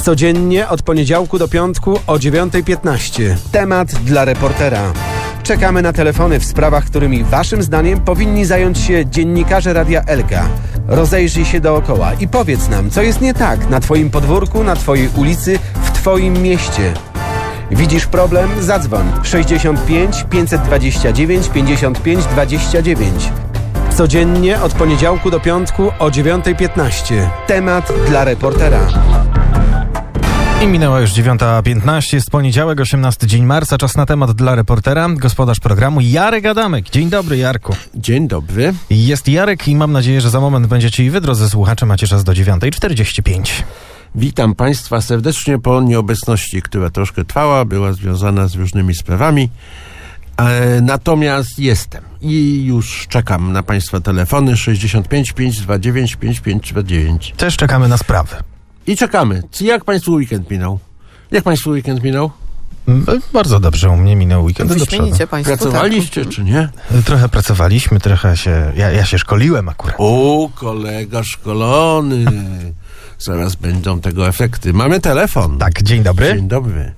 Codziennie od poniedziałku do piątku o 9:15. Temat dla reportera. Czekamy na telefony w sprawach, którymi waszym zdaniem powinni zająć się dziennikarze Radia Elka. Rozejrzyj się dookoła i powiedz nam, co jest nie tak na twoim podwórku, na twojej ulicy, w twoim mieście. Widzisz problem? Zadzwoń 65 529 55 29. Codziennie od poniedziałku do piątku o 9:15. Temat dla reportera. I minęła już 9:15, jest poniedziałek, 18 dzień marca, czas na temat dla reportera. Gospodarz programu Jarek Adamek. Dzień dobry, Jarku. Dzień dobry. Jest Jarek i mam nadzieję, że za moment będziecie i wy, drodzy słuchacze, macie czas do 9:45. Witam Państwa serdecznie po nieobecności, która troszkę trwała, była związana z różnymi sprawami. Natomiast jestem i już czekam na Państwa telefony 65 529 5529. Też czekamy na sprawy. I czekamy. Jak Państwu weekend minął? Jak Państwu weekend minął? Bardzo dobrze, u mnie minął weekend do przodu. Państwo, Pracowaliście, czy nie? Trochę pracowaliśmy, trochę się... Ja się szkoliłem akurat. O, kolega szkolony. Zaraz będą tego efekty. Mamy telefon. Tak, dzień dobry. Dzień dobry.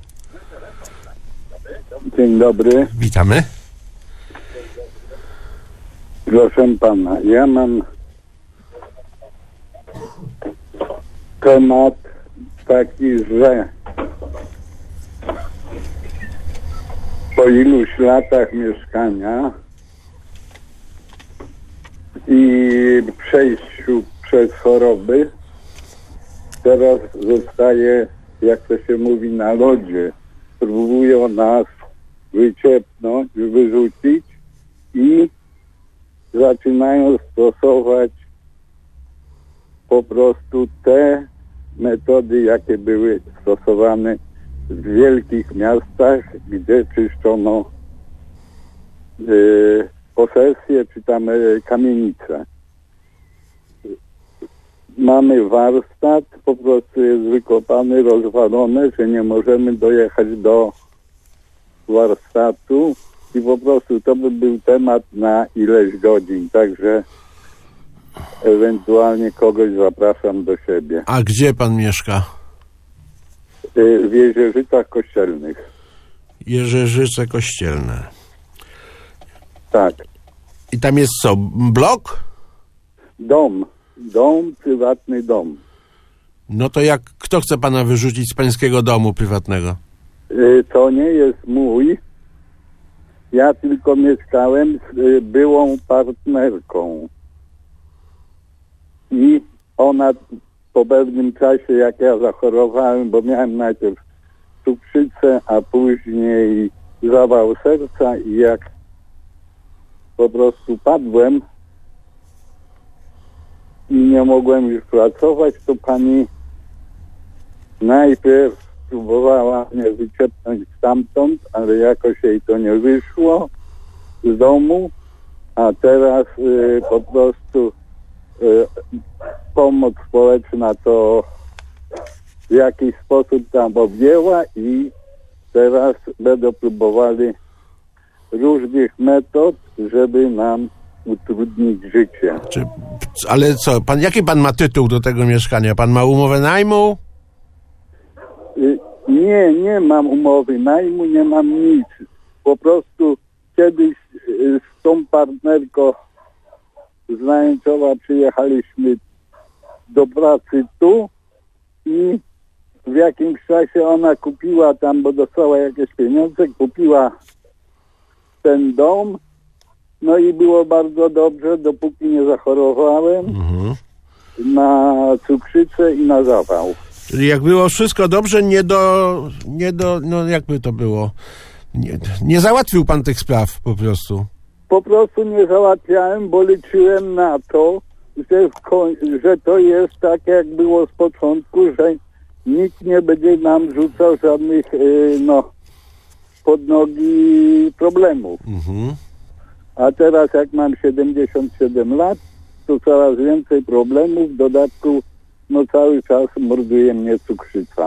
Dzień dobry. Witamy. Proszę pana, ja mam temat taki, że po iluś latach mieszkania i przejściu przez choroby teraz zostaje, jak to się mówi, na lodzie. Próbują nas wyciepnąć, wyrzucić i zaczynają stosować po prostu te metody, jakie były stosowane w wielkich miastach, gdzie czyszczono posesje czy tam kamienice. Mamy warsztat, po prostu jest wykopany, rozwalony, że nie możemy dojechać do warsztatu i po prostu to by był temat na ileś godzin, także ewentualnie kogoś zapraszam do siebie. A gdzie pan mieszka? W Jezierzycach Kościelnych. Jeżerzyce Kościelne. Tak. I tam jest co? Blok? Dom, prywatny dom. No to kto chce pana wyrzucić z pańskiego domu prywatnego? To nie jest mój. Ja tylko mieszkałem z byłą partnerką. I ona po pewnym czasie, jak ja zachorowałem, bo miałem najpierw cukrzycę, a później zawał serca i jak po prostu padłem i nie mogłem już pracować, to pani najpierw próbowała mnie wyciepnąć stamtąd, ale jakoś jej to nie wyszło z domu, a teraz po prostu pomoc społeczna to w jakiś sposób tam objęła i teraz będą próbowali różnych metod, żeby nam utrudnić życie. Ale co, jaki pan ma tytuł do tego mieszkania? Pan ma umowę najmu? Nie mam umowy najmu, nie mam nic. Po prostu kiedyś z tą partnerką z Najączowa przyjechaliśmy do pracy tu i w jakimś czasie ona kupiła tam, bo dostała jakieś pieniądze, kupiła ten dom, no i było bardzo dobrze, dopóki nie zachorowałem na cukrzycę i na zawał. Czyli jak było wszystko dobrze, no jakby to było, nie załatwił pan tych spraw po prostu. Po prostu nie załatwiałem, bo liczyłem na to, że to jest tak, jak było z początku, że nikt nie będzie nam rzucał żadnych pod nogi problemów. A teraz jak mam 77 lat, to coraz więcej problemów, w dodatku cały czas morduje mnie cukrzyca.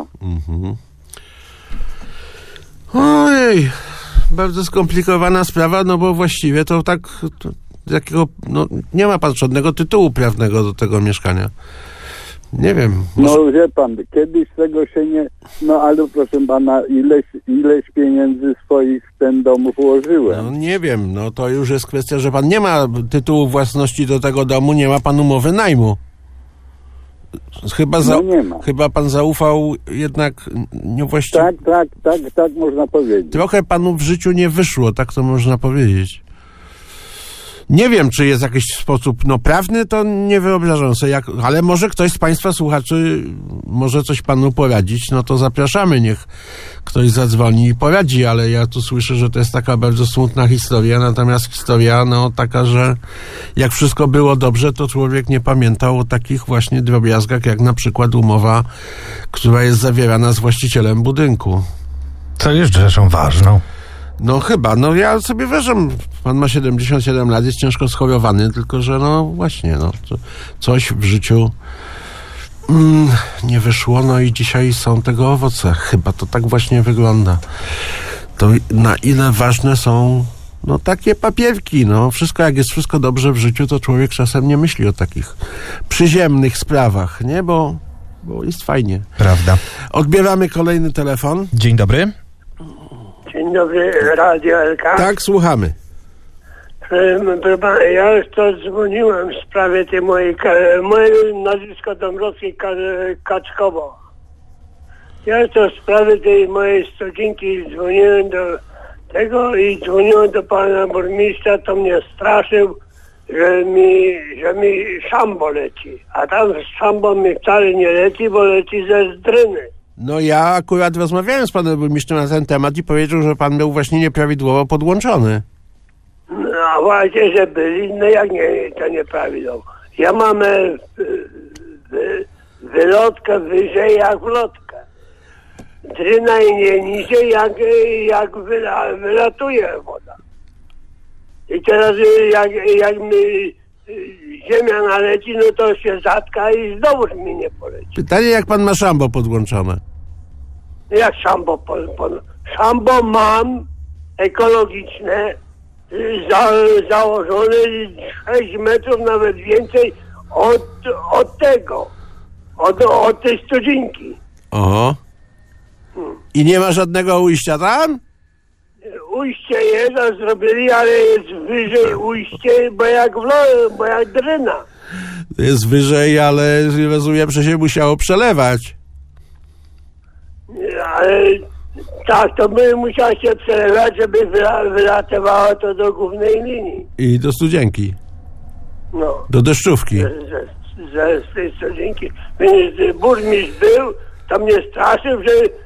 Ojej, bardzo skomplikowana sprawa, no bo właściwie to tak, nie ma pan żadnego tytułu prawnego do tego mieszkania. Nie wiem. No wie pan, kiedyś tego się nie... No ale proszę pana, ileś pieniędzy swoich w ten dom włożyłem. No nie wiem, no to już jest kwestia, że pan nie ma tytułu własności do tego domu, nie ma pan umowy najmu. Nie ma. Chyba pan zaufał jednak niewłaściwie. Tak można powiedzieć. Trochę panu w życiu nie wyszło, tak to można powiedzieć. Nie wiem, czy jest jakiś sposób, prawny, to nie wyobrażam sobie, ale może ktoś z państwa słuchaczy może coś panu poradzić, no to zapraszamy, niech ktoś zadzwoni i poradzi, ale ja tu słyszę, że to jest taka bardzo smutna historia, natomiast historia, taka, że jak wszystko było dobrze, to człowiek nie pamiętał o takich właśnie drobiazgach, jak na przykład umowa, która jest zawierana z właścicielem budynku. Co jest rzeczą ważną? No chyba, ja sobie wierzę, pan ma 77 lat, jest ciężko schorowany, tylko że właśnie, coś w życiu nie wyszło, i dzisiaj są tego owoce. Chyba to tak właśnie wygląda. To na ile ważne są takie papierki, wszystko, jak jest wszystko dobrze w życiu, to człowiek czasem nie myśli o takich przyziemnych sprawach, nie, bo jest fajnie. Prawda. Odbieramy kolejny telefon. Dzień dobry. Dzień dobry, Radio LK. Tak, słuchamy. Ja już to dzwoniłem w sprawie tej moje nazwisko Dąbrowski Kaczkowo. Ja już to w sprawie tej mojej studzinki dzwoniłem do tego i dzwoniłem do pana burmistrza, to mnie straszył, że mi szambo leci. A tam szambo mi wcale nie leci, bo leci ze Zdryny. Ja akurat rozmawiałem z panem burmistrzem na ten temat i powiedział, że pan był właśnie nieprawidłowo podłączony. No właśnie, że byli, jak nie, to nieprawidłowo. Ja mam wylotkę wyżej jak wlotkę. Dryna i nie niżej jak wylatuje woda. I teraz jak mi ziemia naleci, to się zatka i znowuż mi nie poleci. Pytanie, jak pan ma szambo podłączone? Jak szambo? Szambo mam ekologiczne, założone 6 metrów, nawet więcej od tego, od tej studzinki. Oho. I nie ma żadnego ujścia tam? Ujście jest, a zrobili, ale jest wyżej ujście, bo jak Dryna. Jest wyżej, ale rozumiem, że się musiało przelewać. Ale tak, to by musiało się przelewać, żeby wylatywało to do głównej linii. I do studzienki. Do deszczówki. Z tej studzinki. Więc burmistrz był, to mnie straszył,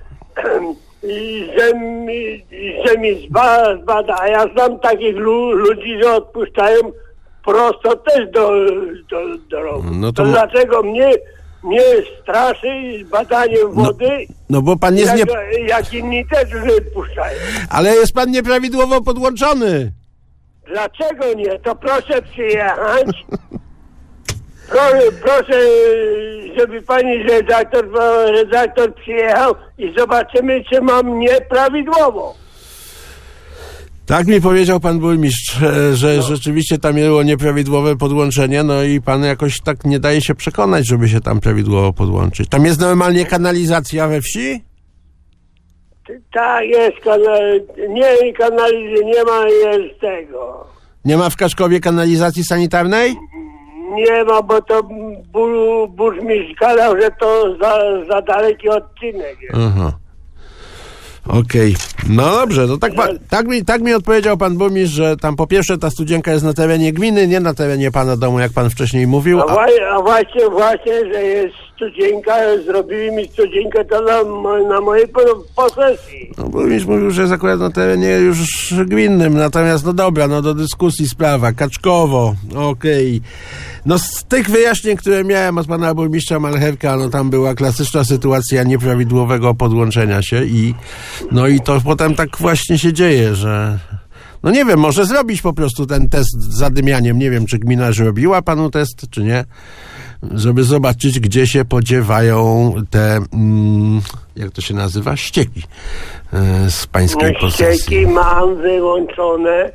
że mi zbada, a ja znam takich ludzi, że odpuszczają prosto też do rowu. To dlaczego mnie straszy badaniem wody, bo pan jest jak inni też już odpuszczają. Ale jest pan nieprawidłowo podłączony. Dlaczego nie? To proszę przyjechać. Proszę, żeby pani redaktor przyjechał i zobaczymy, czy mam nieprawidłowo. Tak mi powiedział pan burmistrz, że rzeczywiście tam było nieprawidłowe podłączenie, i pan jakoś tak nie daje się przekonać, żeby się tam prawidłowo podłączyć. Tam jest normalnie kanalizacja we wsi? Tak, jest kanalizacji, nie ma jest tego. Nie ma w Kaczkowie kanalizacji sanitarnej? Nie ma, bo to burmistrz gadał, że to za daleki odcinek jest. Aha. Okej. No dobrze, tak mi odpowiedział pan burmistrz, że tam po pierwsze ta studzienka jest na terenie gminy, nie na terenie pana domu, jak pan wcześniej mówił. A właśnie, że jest studzienka, zrobili mi studzienkę to na mojej posesji. Burmistrz mówił, że jest akurat na terenie już gminnym, natomiast do dyskusji sprawa, Kaczkowo, okej. Z tych wyjaśnień, które miałem od pana burmistrza Malcherka, tam była klasyczna sytuacja nieprawidłowego podłączenia się i to potem tak właśnie się dzieje, że nie wiem, może zrobić po prostu ten test z zadymianiem, nie wiem, czy gmina zrobiła panu test, czy nie, żeby zobaczyć, gdzie się podziewają te, jak to się nazywa, ścieki z pańskiej posesji. Ścieki mam wyłączone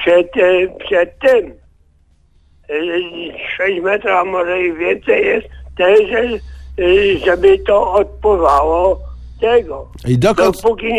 przed tym. 6 metrów, a może i więcej jest, też, żeby to odpowało tego. I dokąd...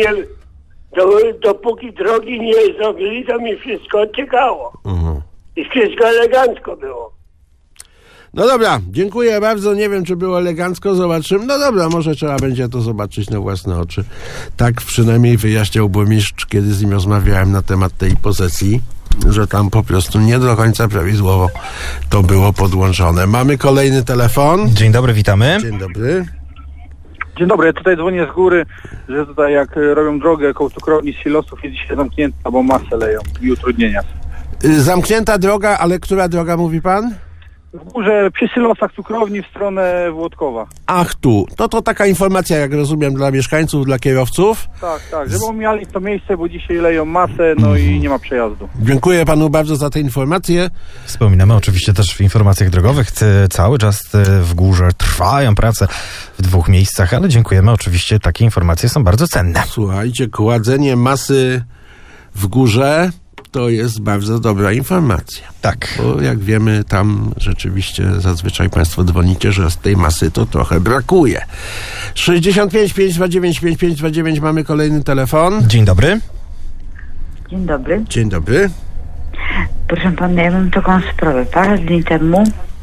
Dopóki drogi nie zrobili, to mi wszystko odciekało. Mhm. I wszystko elegancko było. No dobra, dziękuję bardzo. Nie wiem, czy było elegancko, zobaczymy. No dobra, może trzeba będzie to zobaczyć na własne oczy. Tak przynajmniej wyjaśniał burmistrz, kiedy z nim rozmawiałem na temat tej posesji, że tam po prostu nie do końca prawidłowo to było podłączone. Mamy kolejny telefon. Dzień dobry, witamy. Dzień dobry. Dzień dobry, ja tutaj dzwonię z góry, że tutaj jak robią drogę koło cukrowni z silosów jest dzisiaj zamknięta, bo masę leją i utrudnienia. Zamknięta droga, ale która droga mówi pan? W górze przy silosach cukrowni w stronę Włodkowa. Ach tu, to taka informacja, jak rozumiem, dla mieszkańców, dla kierowców. Tak, żeby omijali to miejsce, bo dzisiaj leją masę, no i nie ma przejazdu. Dziękuję panu bardzo za tę informację. Wspominamy oczywiście też w informacjach drogowych. Cały czas w górze trwają prace w 2 miejscach, ale dziękujemy. Oczywiście takie informacje są bardzo cenne. Słuchajcie, kładzenie masy w górze to jest bardzo dobra informacja. Tak. Bo jak wiemy, tam rzeczywiście zazwyczaj państwo dzwonicie, że z tej masy to trochę brakuje. 65 529 5529 mamy kolejny telefon. Dzień dobry. Dzień dobry. Dzień dobry. Proszę pana, ja mam taką sprawę. Parę dni temu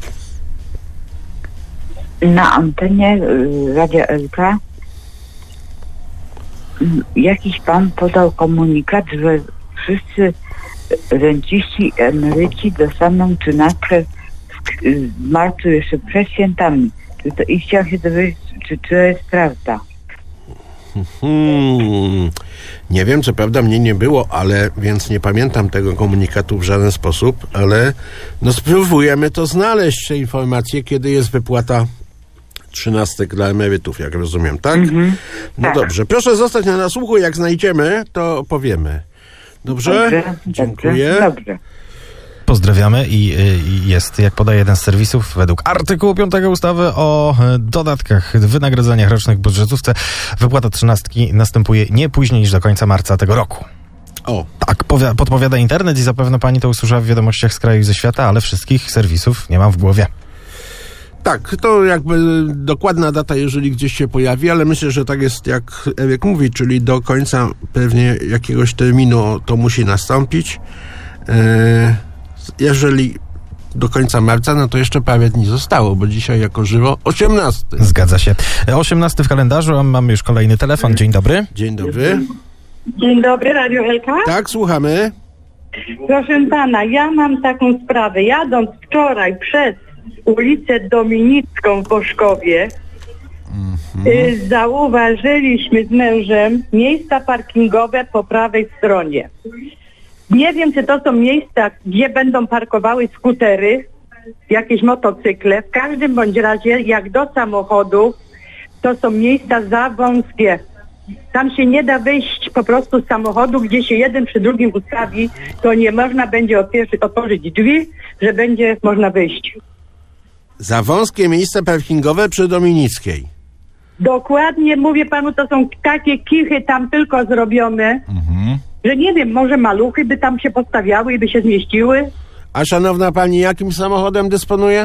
na antenie Radia LK jakiś pan podał komunikat, że wszyscy renciści i emeryci dostaną 13 w marcu jeszcze przed świętami. I chciałam się dowiedzieć, czy to jest prawda. Nie wiem, co prawda mnie nie było, ale więc nie pamiętam tego komunikatu w żaden sposób, ale no spróbujemy to znaleźć, te informacje, kiedy jest wypłata 13 dla emerytów, jak rozumiem, tak? No tak. Dobrze, proszę zostać na nasłuchu, jak znajdziemy, to powiemy. Dobrze? Dziękuję. Dobrze. Pozdrawiamy i jest, jak podaje jeden z serwisów, według artykułu 5 ustawy o dodatkach, wynagrodzeniach rocznych w budżetówce, wypłata 13 następuje nie później niż do końca marca tego roku. O. Tak, podpowiada internet i zapewne pani to usłyszała w wiadomościach z kraju i ze świata, ale wszystkich serwisów nie mam w głowie. Tak, to jakby dokładna data, jeżeli gdzieś się pojawi, ale myślę, że tak jest, jak Eryk mówi, czyli do końca pewnie jakiegoś terminu to musi nastąpić. Jeżeli do końca marca, no to jeszcze parę dni zostało, bo dzisiaj jako żywo 18. Zgadza się. 18 w kalendarzu, a mamy już kolejny telefon. Dzień dobry. Dzień dobry. Dzień dobry, Radio LK. Tak, słuchamy. Proszę pana, ja mam taką sprawę. Jadąc wczoraj przez ulicę Dominicką w Boszkowie, zauważyliśmy z mężem miejsca parkingowe po prawej stronie. Nie wiem, czy to są miejsca, gdzie będą parkowały skutery, jakieś motocykle. W każdym bądź razie, jak do samochodu, to są miejsca za wąskie. Tam się nie da wyjść po prostu z samochodu, gdzie się jeden przy drugim ustawi, to nie można będzie otworzyć drzwi, że będzie można wyjść. Za wąskie miejsce parkingowe przy Dominickiej. Dokładnie, mówię panu, to są takie kichy tam tylko zrobione, że nie wiem, może maluchy by tam się postawiały i by się zmieściły. A szanowna pani, jakim samochodem dysponuje?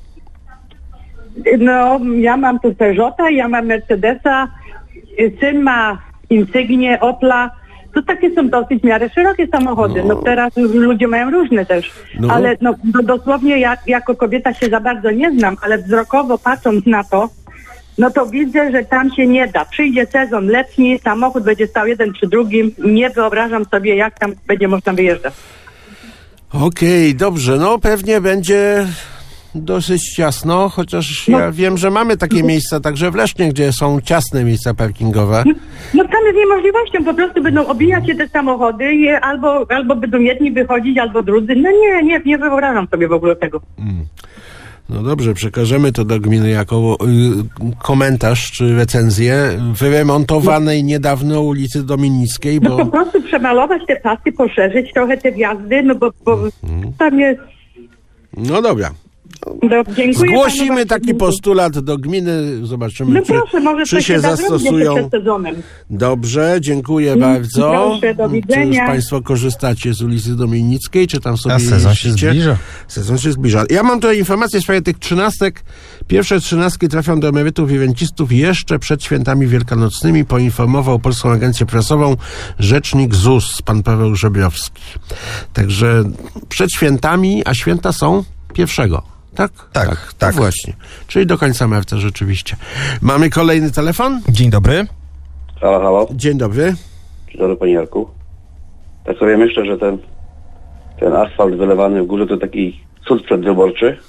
No, ja mam tu Peugeota, ja mam Mercedesa, syn ma Insignię, Opla. To takie są dosyć w miarę szerokie samochody. No teraz już ludzie mają różne też. No. Ale no dosłownie ja jako kobieta się za bardzo nie znam, ale wzrokowo patrząc na to, no to widzę, że tam się nie da. Przyjdzie sezon letni, samochód będzie stał jeden przy drugim. Nie wyobrażam sobie, jak tam będzie można wyjeżdżać. Okej, dobrze. No pewnie będzie dosyć ciasno, chociaż ja wiem, że mamy takie miejsca także w Lesznie, gdzie są ciasne miejsca parkingowe. No tam jest niemożliwością, po prostu będą obijać się te samochody i albo będą jedni wychodzić, albo drudzy. No nie wyobrażam sobie w ogóle tego. No dobrze, przekażemy to do gminy jako komentarz czy recenzję wyremontowanej niedawno ulicy Dominickiej, No bo... po prostu przemalować te pasy, poszerzyć trochę te wjazdy, no bo tam jest... No dobra. Dziękuję. Zgłosimy taki postulat do gminy, zobaczymy, No proszę, może czy coś się da zrobić zastosują. przed sezonem. Dobrze, dziękuję bardzo. Proszę, do Czy już widzenia. Państwo korzystacie z ulicy Dominickiej, czy tam sobie A sezon się jeździcie? zbliża. Sezon się zbliża. Ja mam tutaj informację w sprawie tych 13. Pierwsze 13 trafią do emerytów i rencistów jeszcze przed świętami wielkanocnymi, poinformował Polską Agencję Prasową rzecznik ZUS, pan Paweł Żebrowski. Także przed świętami, a święta są 1. Tak? Tak. To właśnie. Czyli do końca marca rzeczywiście. Mamy kolejny telefon? Dzień dobry. Halo, halo. Dzień dobry. Dzień dobry, panie Jarku. Tak sobie myślę, że ten asfalt wylewany w górze to taki cud przedwyborczy.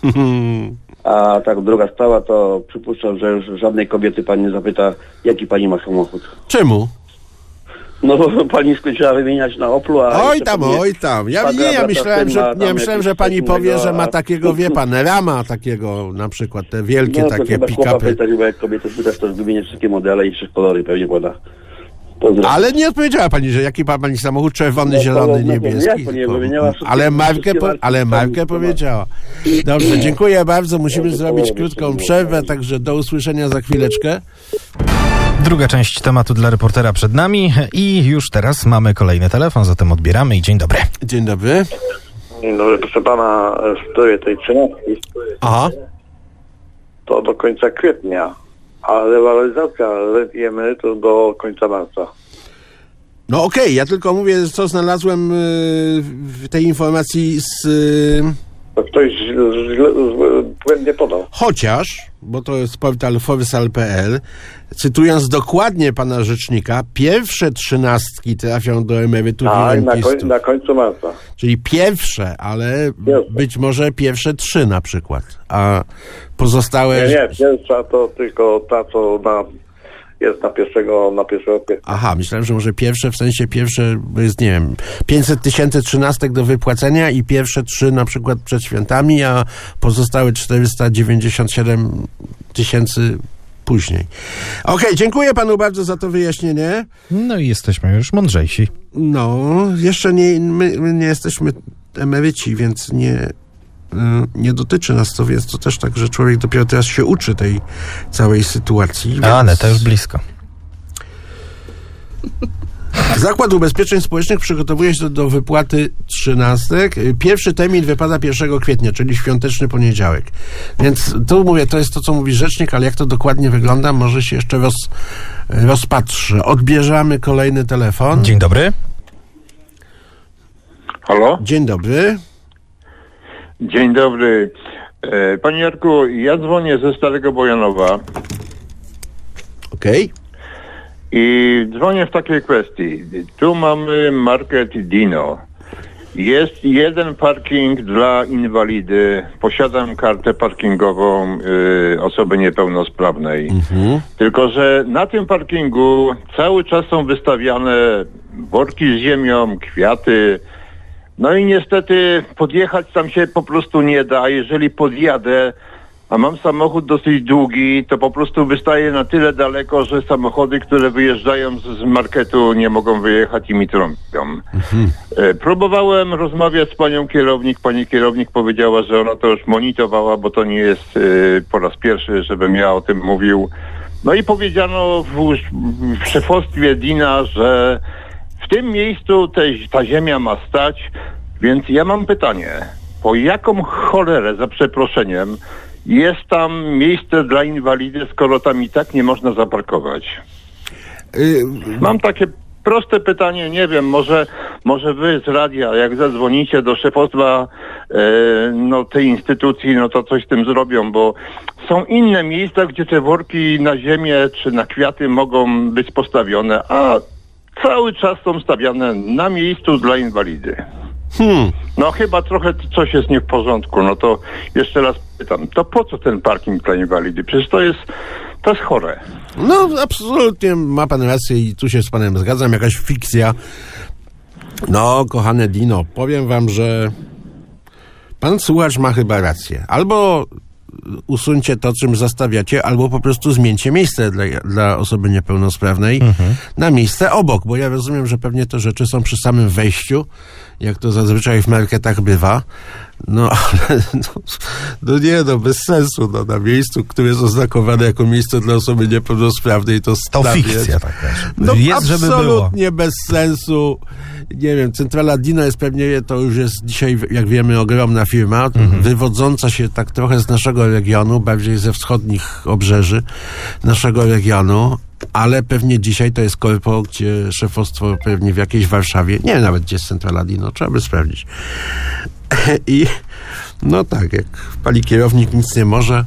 A tak druga sprawa, to przypuszczam, że już żadnej kobiety pani nie zapyta, jaki pani ma samochód. Czemu? No bo pani skończyła wymieniać na Oplu, a... Oj tam. Ja myślałem, że pani powie, że ma takiego, wie pan, Rama takiego, na przykład te wielkie no, takie pick-upy. pick-upy. Bo jak kobiety pytasz, to wymieniać wszystkie modele i wszystkie kolory pewnie poda. Ale nie odpowiedziała pani, że jaki ma pani samochód, czerwony, zielony, niebieski. Ale markę powiedziała. Dobrze, dziękuję bardzo. Musimy zrobić krótką przerwę, także do usłyszenia za chwileczkę. Druga część tematu dla reportera przed nami i już teraz mamy kolejny telefon, zatem odbieramy i dzień dobry. Dzień dobry. Dzień dobry, proszę pana, w sprawie tej 13. Aha. To do końca kwietnia, a rewaloryzacja rent i emerytur do końca marca. No okej, ja tylko mówię, co znalazłem w tej informacji z... To ktoś błędnie podał. Chociaż, bo to jest portal forsal.pl, cytując dokładnie pana rzecznika, pierwsze 13 trafią do emerytów i rencistów. Na końcu marca. Czyli pierwsze, ale być może pierwsze 3 na przykład, a pozostałe... Nie, pierwsza to tylko ta, co jest na 1 kwietnia. Aha, myślałem, że może pierwsze, w sensie pierwsze, bo jest, nie wiem, 500 000 13 do wypłacenia i pierwsze 3 na przykład przed świętami, a pozostałe 497 000 później. Okej, dziękuję panu bardzo za to wyjaśnienie. No i jesteśmy już mądrzejsi. No, jeszcze my nie jesteśmy emeryci, więc nie dotyczy nas to, więc to też tak, że człowiek dopiero teraz się uczy tej całej sytuacji. Więc... Ale to już blisko. Zakład Ubezpieczeń Społecznych przygotowuje się do wypłaty 13. Pierwszy termin wypada 1 kwietnia, czyli świąteczny poniedziałek. Więc tu mówię, to jest to, co mówi rzecznik, ale jak to dokładnie wygląda, może się jeszcze rozpatrzy. Odbierzemy kolejny telefon. Dzień dobry. Halo? Dzień dobry. Dzień dobry. Panie Jarku, ja dzwonię ze Starego Bojanowa. Okej. I dzwonię w takiej kwestii. Tu mamy market Dino. Jest jeden parking dla inwalidy. Posiadam kartę parkingową osoby niepełnosprawnej. Tylko że na tym parkingu cały czas są wystawiane worki z ziemią, kwiaty. No i niestety podjechać tam się po prostu nie da. A jeżeli podjadę, a mam samochód dosyć długi, to po prostu wystaje na tyle daleko, że samochody, które wyjeżdżają z marketu, nie mogą wyjechać i mi trąbią. Próbowałem rozmawiać z panią kierownik. Pani kierownik powiedziała, że ona to już monitorowała, bo to nie jest po raz pierwszy, żebym ja o tym mówił. No i powiedziano w szefostwie DINA, że w tym miejscu ta ziemia ma stać, więc ja mam pytanie. Po jaką cholerę, za przeproszeniem, jest tam miejsce dla inwalidy, skoro tam i tak nie można zaparkować? Mam takie proste pytanie, nie wiem, może wy z radia, jak zadzwonicie do szefostwa tej instytucji, no to coś z tym zrobią, bo są inne miejsca, gdzie te worki na ziemię czy na kwiaty mogą być postawione, a cały czas są stawiane na miejscu dla inwalidy. No chyba trochę coś jest nie w porządku. No to jeszcze raz pytam, to po co ten parking dla inwalidy? Przecież to jest chore. No absolutnie ma pan rację i tu się z panem zgadzam, jakaś fikcja. No kochane Dino, powiem wam, że pan słuchacz ma chyba rację. Albo usuńcie to, czym zastawiacie, albo po prostu zmieńcie miejsce dla osoby niepełnosprawnej na miejsce obok, bo ja rozumiem, że pewnie te rzeczy są przy samym wejściu, jak to zazwyczaj w marketach bywa, No, ale bez sensu. No, na miejscu, które jest oznakowane jako miejsce dla osoby niepełnosprawnej, to stawiać. To fikcja taka. No, jest, żeby było. Absolutnie bez sensu. Nie wiem, centrala Dino jest pewnie, to już jest dzisiaj, jak wiemy, ogromna firma, wywodząca się tak trochę z naszego regionu, bardziej ze wschodnich obrzeży naszego regionu, ale pewnie dzisiaj to jest korpo, gdzie szefostwo pewnie w jakiejś Warszawie, nie wiem nawet, gdzie jest centrala Dino, trzeba by sprawdzić. I no tak, jak pani kierownik nic nie może.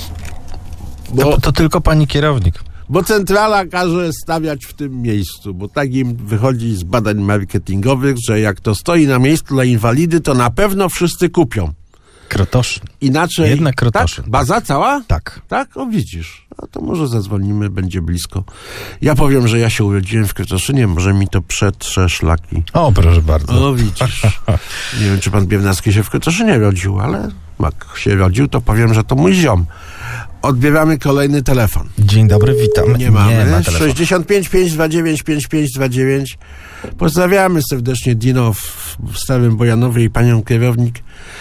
To tylko pani kierownik. Bo centrala każe stawiać w tym miejscu, bo tak im wychodzi z badań marketingowych, że jak to stoi na miejscu dla inwalidy, to na pewno wszyscy kupią. Krotoszyn. Inaczej... Jednak Krotoszyn. Tak? Baza cała? Tak. Tak? O, widzisz. A to może zadzwonimy, będzie blisko. Ja powiem, że ja się urodziłem w Krotoszynie, może mi to przetrze szlaki. O, proszę bardzo. O, widzisz. Nie wiem, czy pan Biernacki się w Krotoszynie rodził, ale jak się rodził, to powiem, że to mój ziom. Odbieramy kolejny telefon. Dzień dobry, witam. Nie mamy. 65 529 5529. Pozdrawiamy serdecznie Dino w Starym Bojanowie i panią kierownik.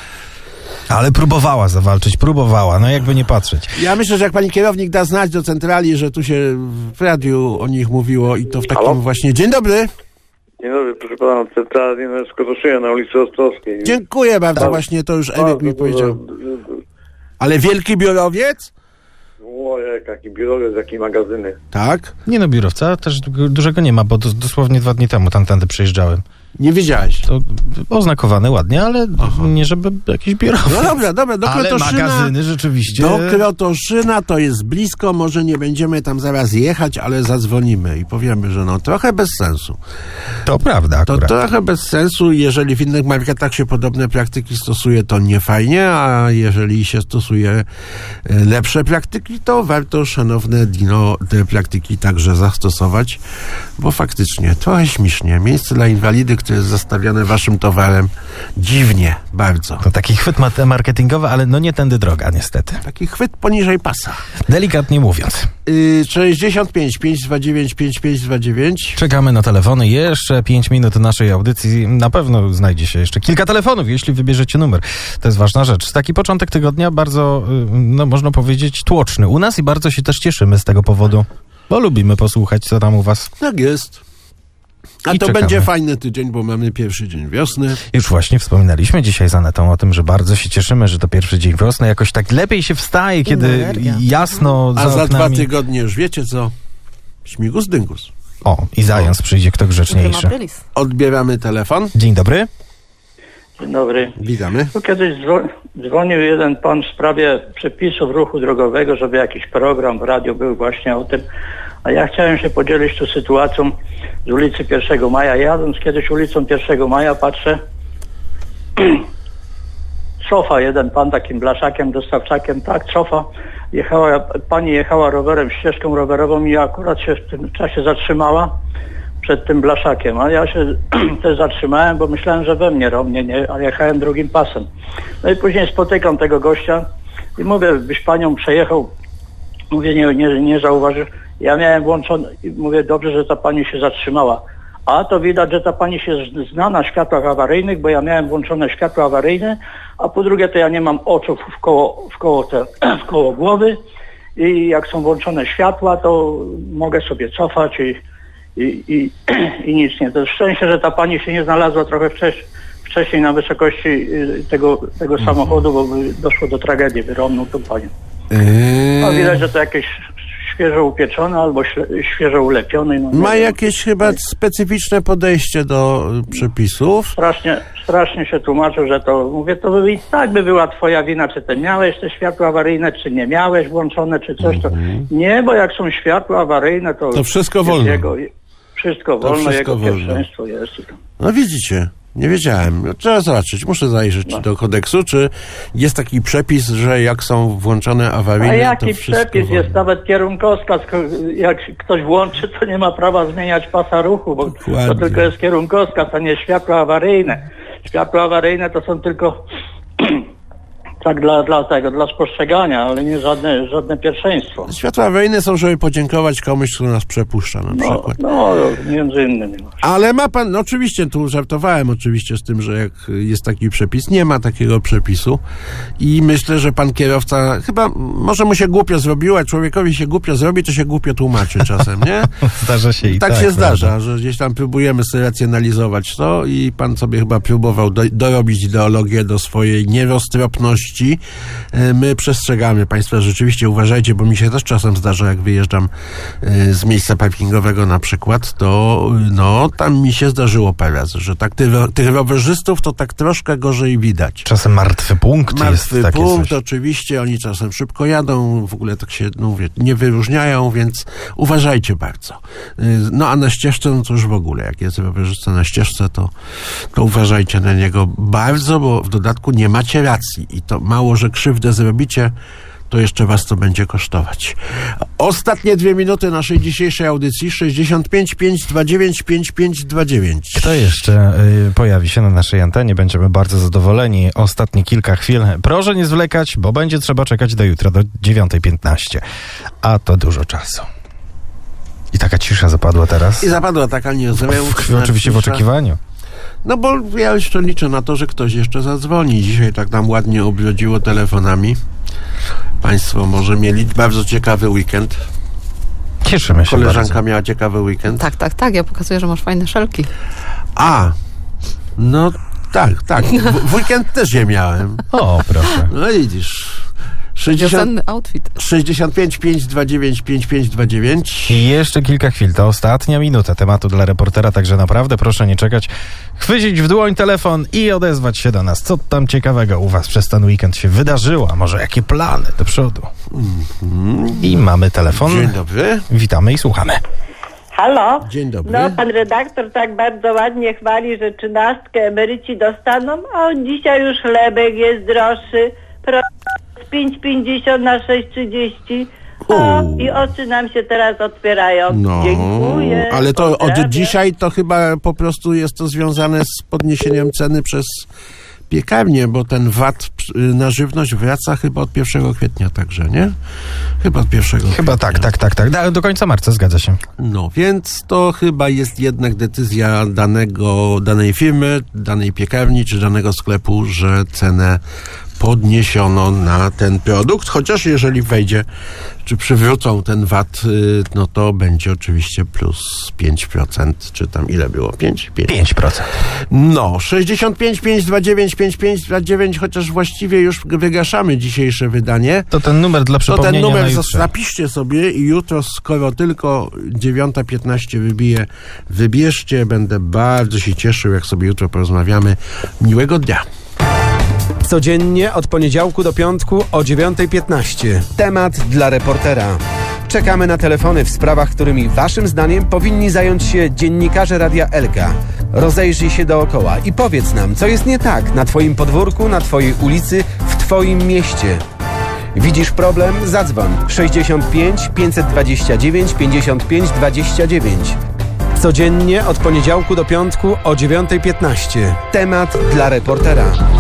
Ale próbowała zawalczyć, no jakby nie patrzeć. Ja myślę, że jak pani kierownik da znać do centrali, że tu się w radiu o nich mówiło i to w takim właśnie... Dzień dobry. Dzień dobry, proszę pana, centrala Dino z Krotoszyna na ulicy Ostrowskiej. Dziękuję bardzo, właśnie to już Eryk mi powiedział. Ale wielki biurowiec? Ojej, jaki biurowiec, jakie magazyny. Tak? Nie no, biurowca też dużego nie ma, bo dosłownie 2 dni temu tamtędy przejeżdżałem. Nie wiedziałeś? To oznakowane ładnie, ale nie żeby jakiś biurowiec. No dobra, do Krotoszyna. Ale magazyny rzeczywiście... Do Krotoszyna to jest blisko, może nie będziemy tam zaraz jechać, ale zadzwonimy i powiemy, że no trochę bez sensu. To prawda akurat. To trochę bez sensu, jeżeli w innych marketach się podobne praktyki stosuje, to nie fajnie, a jeżeli się stosuje lepsze praktyki, to warto, szanowne Dino, te praktyki także zastosować, bo faktycznie trochę śmiesznie. Miejsce dla inwalidy, które jest zastawione waszym towarem, dziwnie, bardzo. To taki chwyt marketingowy, ale no nie tędy droga, niestety. Taki chwyt poniżej pasa. Delikatnie mówiąc. 65 529 5529. Czekamy na telefony. Jeszcze 5 minut naszej audycji. Na pewno znajdzie się jeszcze kilka telefonów, jeśli wybierzecie numer. To jest ważna rzecz. Taki początek tygodnia bardzo, no można powiedzieć, tłoczny u nas i bardzo się też cieszymy z tego powodu, bo lubimy posłuchać, co tam u was. Tak jest. A to będzie fajny tydzień, bo mamy pierwszy dzień wiosny. Już właśnie wspominaliśmy dzisiaj z Anetą o tym, że bardzo się cieszymy, że to pierwszy dzień wiosny. Jakoś tak lepiej się wstaje, kiedy jasno za oknami. A za 2 tygodnie już wiecie co? Śmigus dyngus. O, i zając przyjdzie kto grzeczniejszy. Odbieramy telefon. Dzień dobry. Dzień dobry. Witamy. Tu kiedyś dzwonił jeden pan w sprawie przepisów ruchu drogowego, żeby jakiś program w radiu był właśnie o tym. A ja chciałem się podzielić tu sytuacją z ulicy 1 Maja. Jadąc kiedyś ulicą 1 Maja, patrzę, cofa jeden pan takim blaszakiem, dostawczakiem, tak, cofa. Pani jechała rowerem, ścieżką rowerową i akurat się w tym czasie zatrzymała przed tym blaszakiem. A ja się też zatrzymałem, bo myślałem, że we mnie romnie, a jechałem drugim pasem. No i później spotykam tego gościa i mówię, byś panią przejechał. Mówię, nie zauważysz. Ja miałem włączone, mówię, dobrze, że ta pani się zatrzymała. A to widać, że ta pani się zna na światłach awaryjnych, bo ja miałem włączone światła awaryjne, a po drugie to ja nie mam oczu w koło głowy i jak są włączone światła, to mogę sobie cofać i nic nie. To szczęście, że ta pani się nie znalazła trochę wcześniej na wysokości tego samochodu, bo by doszło do tragedii, wyrąbnął tą panią. No widać, że to jakieś świeżo upieczony albo świeżo ulepiony. No, ma jakieś chyba specyficzne podejście do przepisów. Strasznie się tłumaczył, że to, mówię, to by i tak by była twoja wina, czy ty miałeś te światła awaryjne, czy nie miałeś włączone, czy coś, to nie, bo jak są światła awaryjne, to wszystko wolno. Wszystko wolno, jego pierwszeństwo jest. No widzicie. Nie wiedziałem. Trzeba zobaczyć. Muszę zajrzeć do kodeksu, czy jest taki przepis, że jak są włączone awaryjne, a jaki to przepis? wolno. Jest nawet kierunkowskaz. Jak ktoś włączy, to nie ma prawa zmieniać pasa ruchu, bo to tylko jest kierunkowskaz, a nie światła awaryjne. Światła awaryjne to są tylko Tak dla spostrzegania, ale nie żadne pierwszeństwo. Światła awaryjne są, żeby podziękować komuś, kto nas przepuszcza na przykład. No, między innymi. Ale ma pan, no oczywiście, tu żartowałem oczywiście z tym, że jak jest taki przepis, nie ma takiego przepisu i myślę, że pan kierowca, chyba może mu się głupio zrobiło, a człowiekowi się głupio zrobi, to się głupio tłumaczy czasem, nie? Zdarza się i tak. Tak się zdarza, że gdzieś tam próbujemy sobie racjonalizować to i pan sobie chyba próbował dorobić ideologię do swojej nieroztropności. My przestrzegamy państwa, rzeczywiście uważajcie, bo mi się też czasem zdarza, jak wyjeżdżam z miejsca parkingowego na przykład, to no tam mi się zdarzyło parę razy, że tak tych rowerzystów to tak troszkę gorzej widać. Czasem martwy punkt jest. Martwy punkt, oczywiście, oni czasem szybko jadą, w ogóle tak się, no mówię, nie wyróżniają, więc uważajcie bardzo. No a na ścieżce, no to już w ogóle, jak jest rowerzysta na ścieżce, to uważajcie na niego bardzo, bo w dodatku nie macie racji i to mało, że krzywdę zrobicie, to jeszcze was to będzie kosztować. Ostatnie 2 minuty naszej dzisiejszej audycji. 65 529 5529. Kto jeszcze pojawi się na naszej antenie? Będziemy bardzo zadowoleni. Ostatnie kilka chwil. Proszę nie zwlekać, bo będzie trzeba czekać do jutra, do 9:15. A to dużo czasu. I taka cisza zapadła teraz. I zapadła taka oczywiście w oczekiwaniu. No bo ja jeszcze liczę na to, że ktoś jeszcze zadzwoni. Dzisiaj tak nam ładnie obrodziło telefonami. Państwo może mieli bardzo ciekawy weekend. Cieszymy się Koleżanka bardzo. miała ciekawy weekend. Tak. Ja pokazuję, że masz fajne szelki. A, no tak. W weekend też je miałem. O, proszę. No widzisz. Wiosenny outfit. 65 529 5529. I jeszcze kilka chwil. To ostatnia minuta tematu dla reportera, także naprawdę proszę nie czekać. Chwycić w dłoń telefon i odezwać się do nas. Co tam ciekawego u was przez ten weekend się wydarzyło? A może jakie plany do przodu? I mamy telefon. Dzień dobry. Witamy i słuchamy. Halo? Dzień dobry. No, pan redaktor tak bardzo ładnie chwali, że 13 emeryci dostaną, a on dzisiaj już chlebek jest droższy. Z 5,50 na 6,30. I oczy nam się teraz otwierają. No, dziękuję. Ale to pozdrawiam. od dzisiaj to chyba po prostu jest to związane z podniesieniem ceny przez piekarnię, bo ten VAT na żywność wraca chyba od 1 kwietnia także, nie? Chyba od 1 kwietnia. Chyba tak. Do końca marca, zgadza się. No, więc to chyba jest jednak decyzja danej firmy, danej piekarni czy danego sklepu, że cenę podniesiono na ten produkt, chociaż jeżeli wejdzie, czy przywrócą ten VAT, no to będzie oczywiście plus 5%, czy tam ile było? 5%. No, 65 529 5529, chociaż właściwie już wygaszamy dzisiejsze wydanie. To ten numer dla przypomnienia. To ten numer na jutrze. zapiszcie sobie i jutro, skoro tylko 9:15 wybierzcie. Będę bardzo się cieszył, jak sobie jutro porozmawiamy. Miłego dnia. Codziennie od poniedziałku do piątku o 9:15. Temat dla reportera. Czekamy na telefony w sprawach, którymi waszym zdaniem powinni zająć się dziennikarze Radia Elka. Rozejrzyj się dookoła i powiedz nam, co jest nie tak na twoim podwórku, na twojej ulicy, w twoim mieście. Widzisz problem? Zadzwoń 65 529 55 29. Codziennie od poniedziałku do piątku o 9:15. Temat dla reportera.